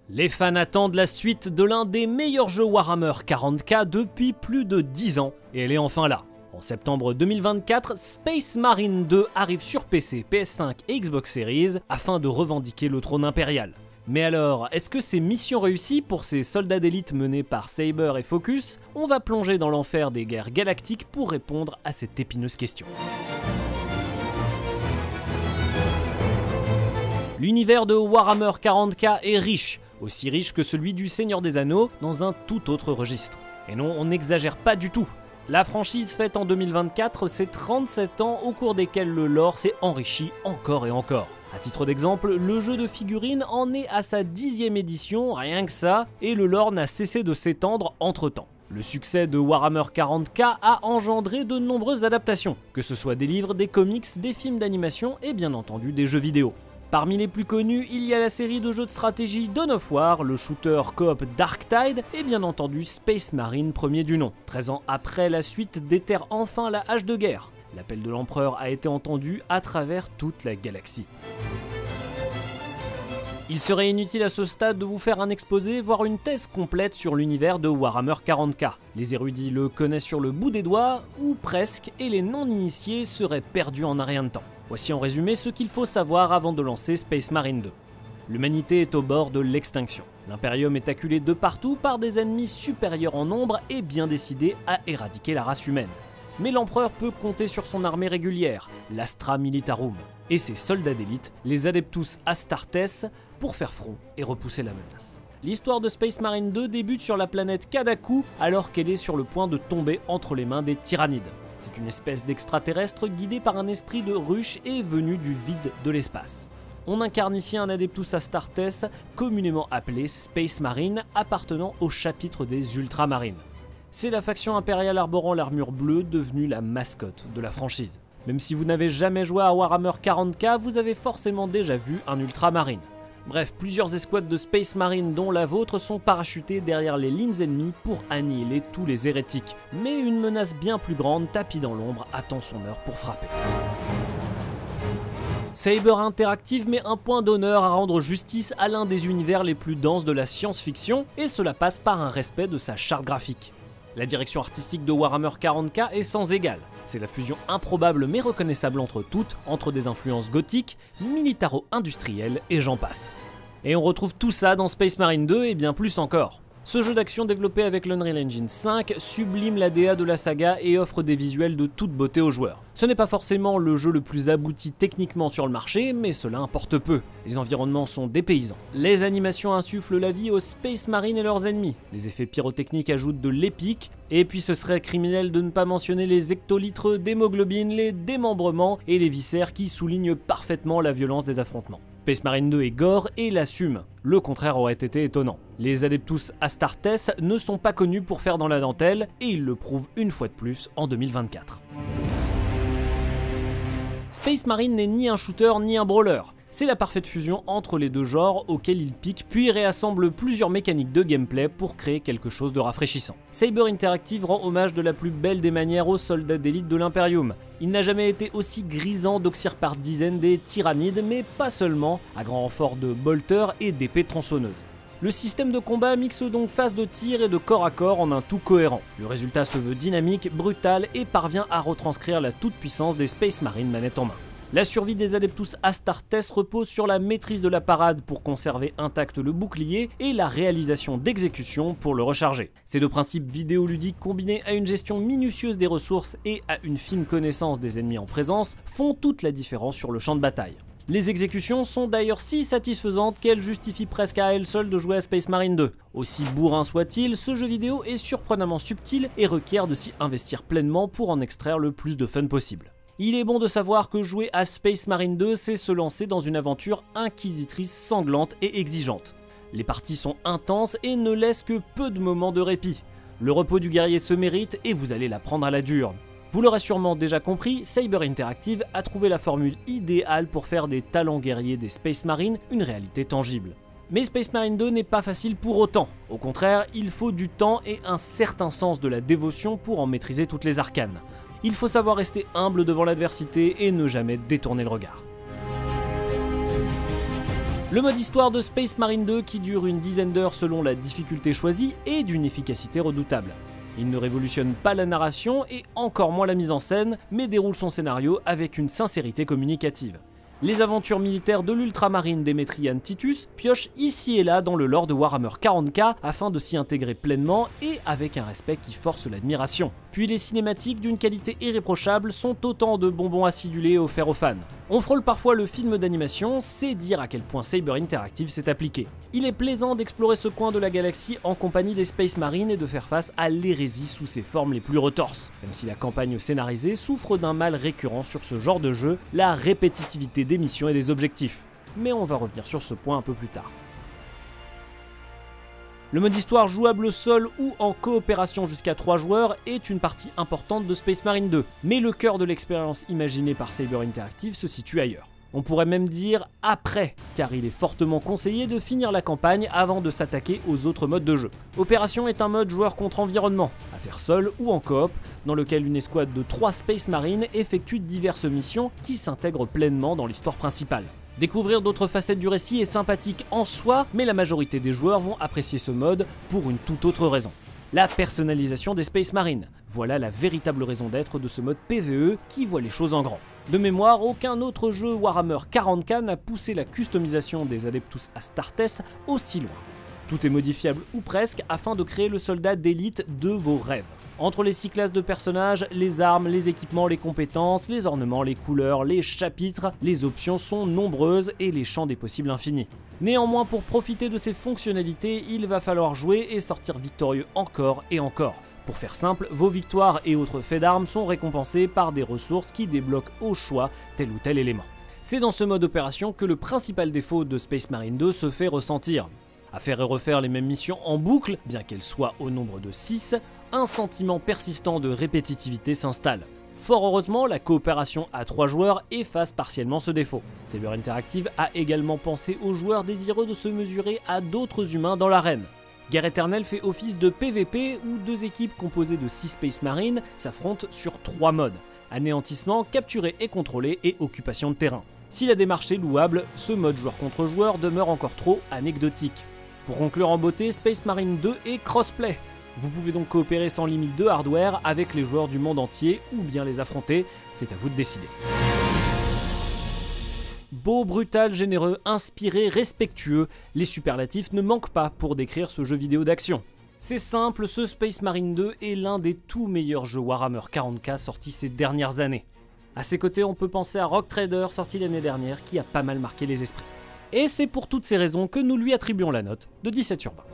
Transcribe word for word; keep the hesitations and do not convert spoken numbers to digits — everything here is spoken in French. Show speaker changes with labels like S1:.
S1: Les fans attendent la suite de l'un des meilleurs jeux Warhammer quarante K depuis plus de dix ans, et elle est enfin là. En septembre deux mille vingt-quatre, Space Marine deux arrive sur P C, P S cinq et Xbox Series afin de revendiquer le trône impérial. Mais alors, est-ce que c'est mission réussie pour ces soldats d'élite menés par Saber et Focus? On va plonger dans l'enfer des guerres galactiques pour répondre à cette épineuse question. L'univers de Warhammer quarante K est riche, aussi riche que celui du Seigneur des Anneaux, dans un tout autre registre. Et non, on n'exagère pas du tout. La franchise fête en deux mille vingt-quatre ses trente-sept ans au cours desquels le lore s'est enrichi encore et encore. A titre d'exemple, le jeu de figurines en est à sa dixième édition, rien que ça, et le lore n'a cessé de s'étendre entre-temps. Le succès de Warhammer quarante K a engendré de nombreuses adaptations, que ce soit des livres, des comics, des films d'animation et bien entendu des jeux vidéo. Parmi les plus connus, il y a la série de jeux de stratégie Dawn of War, le shooter coop Darktide et bien entendu Space Marine premier du nom. treize ans après, la suite déterre enfin la hache de guerre. L'appel de l'empereur a été entendu à travers toute la galaxie. Il serait inutile à ce stade de vous faire un exposé, voire une thèse complète sur l'univers de Warhammer quarante K. Les érudits le connaissent sur le bout des doigts, ou presque, et les non-initiés seraient perdus en un rien de temps. Voici en résumé ce qu'il faut savoir avant de lancer Space Marine deux. L'humanité est au bord de l'extinction. L'Imperium est acculé de partout par des ennemis supérieurs en nombre et bien décidés à éradiquer la race humaine. Mais l'empereur peut compter sur son armée régulière, l'Astra Militarum, et ses soldats d'élite, les Adeptus Astartes, pour faire front et repousser la menace. L'histoire de Space Marine deux débute sur la planète Kadaku alors qu'elle est sur le point de tomber entre les mains des Tyrannides. C'est une espèce d'extraterrestre guidé par un esprit de ruche et venu du vide de l'espace. On incarne ici un Adeptus Astartes, communément appelé Space Marine, appartenant au chapitre des Ultramarines. C'est la faction impériale arborant l'armure bleue devenue la mascotte de la franchise. Même si vous n'avez jamais joué à Warhammer quarante K, vous avez forcément déjà vu un Ultramarine. Bref, plusieurs escouades de Space Marine dont la vôtre sont parachutées derrière les lignes ennemies pour annihiler tous les hérétiques. Mais une menace bien plus grande, tapie dans l'ombre, attend son heure pour frapper. Saber Interactive met un point d'honneur à rendre justice à l'un des univers les plus denses de la science-fiction, et cela passe par un respect de sa charte graphique. La direction artistique de Warhammer quarante K est sans égale. C'est la fusion improbable mais reconnaissable entre toutes, entre des influences gothiques, militaro-industrielles et j'en passe. Et on retrouve tout ça dans Space Marine deux et bien plus encore. Ce jeu d'action développé avec l'Unreal Engine cinq sublime l'A D A de la saga et offre des visuels de toute beauté aux joueurs. Ce n'est pas forcément le jeu le plus abouti techniquement sur le marché, mais cela importe peu. Les environnements sont dépaysants. Les animations insufflent la vie aux Space Marines et leurs ennemis. Les effets pyrotechniques ajoutent de l'épique. Et puis ce serait criminel de ne pas mentionner les hectolitres d'hémoglobine, les démembrements et les viscères qui soulignent parfaitement la violence des affrontements. Space Marine deux est gore et l'assume. Le contraire aurait été étonnant. Les Adeptus Astartes ne sont pas connus pour faire dans la dentelle et ils le prouvent une fois de plus en deux mille vingt-quatre. Space Marine n'est ni un shooter ni un brawler. C'est la parfaite fusion entre les deux genres auxquels il pique puis réassemble plusieurs mécaniques de gameplay pour créer quelque chose de rafraîchissant. Saber Interactive rend hommage de la plus belle des manières aux soldats d'élite de l'Imperium. Il n'a jamais été aussi grisant d'oxyre par dizaines des Tyrannides, mais pas seulement, à grand renfort de bolters et d'épées tronçonneuses. Le système de combat mixe donc phase de tir et de corps à corps en un tout cohérent. Le résultat se veut dynamique, brutal et parvient à retranscrire la toute-puissance des Space Marines manette en main. La survie des Adeptus Astartes repose sur la maîtrise de la parade pour conserver intact le bouclier et la réalisation d'exécutions pour le recharger. Ces deux principes vidéoludiques combinés à une gestion minutieuse des ressources et à une fine connaissance des ennemis en présence font toute la différence sur le champ de bataille. Les exécutions sont d'ailleurs si satisfaisantes qu'elles justifient presque à elles seules de jouer à Space Marine deux. Aussi bourrin soit-il, ce jeu vidéo est surprenamment subtil et requiert de s'y investir pleinement pour en extraire le plus de fun possible. Il est bon de savoir que jouer à Space Marine deux, c'est se lancer dans une aventure inquisitrice, sanglante et exigeante. Les parties sont intenses et ne laissent que peu de moments de répit. Le repos du guerrier se mérite et vous allez la prendre à la dure. Vous l'aurez sûrement déjà compris, Saber Interactive a trouvé la formule idéale pour faire des talents guerriers des Space Marines une réalité tangible. Mais Space Marine deux n'est pas facile pour autant. Au contraire, il faut du temps et un certain sens de la dévotion pour en maîtriser toutes les arcanes. Il faut savoir rester humble devant l'adversité et ne jamais détourner le regard. Le mode histoire de Space Marine deux, qui dure une dizaine d'heures selon la difficulté choisie, est d'une efficacité redoutable. Il ne révolutionne pas la narration et encore moins la mise en scène, mais déroule son scénario avec une sincérité communicative. Les aventures militaires de l'ultramarine Demetrian Titus piochent ici et là dans le lore de Warhammer quarante K afin de s'y intégrer pleinement et avec un respect qui force l'admiration. Puis les cinématiques d'une qualité irréprochable sont autant de bonbons acidulés offerts aux fans. On frôle parfois le film d'animation, c'est dire à quel point Saber Interactive s'est appliqué. Il est plaisant d'explorer ce coin de la galaxie en compagnie des Space Marines et de faire face à l'hérésie sous ses formes les plus retorses. Même si la campagne scénarisée souffre d'un mal récurrent sur ce genre de jeu, la répétitivité des missions et des objectifs. Mais on va revenir sur ce point un peu plus tard. Le mode histoire jouable seul ou en coopération jusqu'à trois joueurs est une partie importante de Space Marine deux, mais le cœur de l'expérience imaginée par Saber Interactive se situe ailleurs. On pourrait même dire après, car il est fortement conseillé de finir la campagne avant de s'attaquer aux autres modes de jeu. Opération est un mode joueur contre environnement, à faire seul ou en coop, dans lequel une escouade de trois Space Marines effectue diverses missions qui s'intègrent pleinement dans l'histoire principale. Découvrir d'autres facettes du récit est sympathique en soi, mais la majorité des joueurs vont apprécier ce mode pour une toute autre raison. La personnalisation des Space Marines. Voilà la véritable raison d'être de ce mode P V E qui voit les choses en grand. De mémoire, aucun autre jeu Warhammer quarante K n'a poussé la customisation des Adeptus Astartes aussi loin. Tout est modifiable ou presque afin de créer le soldat d'élite de vos rêves. Entre les six classes de personnages, les armes, les équipements, les compétences, les ornements, les couleurs, les chapitres, les options sont nombreuses et les champs des possibles infinis. Néanmoins, pour profiter de ces fonctionnalités, il va falloir jouer et sortir victorieux encore et encore. Pour faire simple, vos victoires et autres faits d'armes sont récompensés par des ressources qui débloquent au choix tel ou tel élément. C'est dans ce mode opération que le principal défaut de Space Marine deux se fait ressentir. À faire et refaire les mêmes missions en boucle, bien qu'elles soient au nombre de six, un sentiment persistant de répétitivité s'installe. Fort heureusement, la coopération à trois joueurs efface partiellement ce défaut. Saber Interactive a également pensé aux joueurs désireux de se mesurer à d'autres humains dans l'arène. Guerre éternelle fait office de P V P où deux équipes composées de six Space Marines s'affrontent sur trois modes: anéantissement, capturer et contrôler et occupation de terrain. Si la démarche est louable, ce mode joueur contre joueur demeure encore trop anecdotique. Pour conclure en beauté, Space Marine deux est crossplay. Vous pouvez donc coopérer sans limite de hardware avec les joueurs du monde entier ou bien les affronter, c'est à vous de décider. Beau, brutal, généreux, inspiré, respectueux, les superlatifs ne manquent pas pour décrire ce jeu vidéo d'action. C'est simple, ce Space Marine deux est l'un des tout meilleurs jeux Warhammer quarante K sortis ces dernières années. À ses côtés, on peut penser à Rogue Trader sorti l'année dernière qui a pas mal marqué les esprits. Et c'est pour toutes ces raisons que nous lui attribuons la note de dix-sept sur vingt.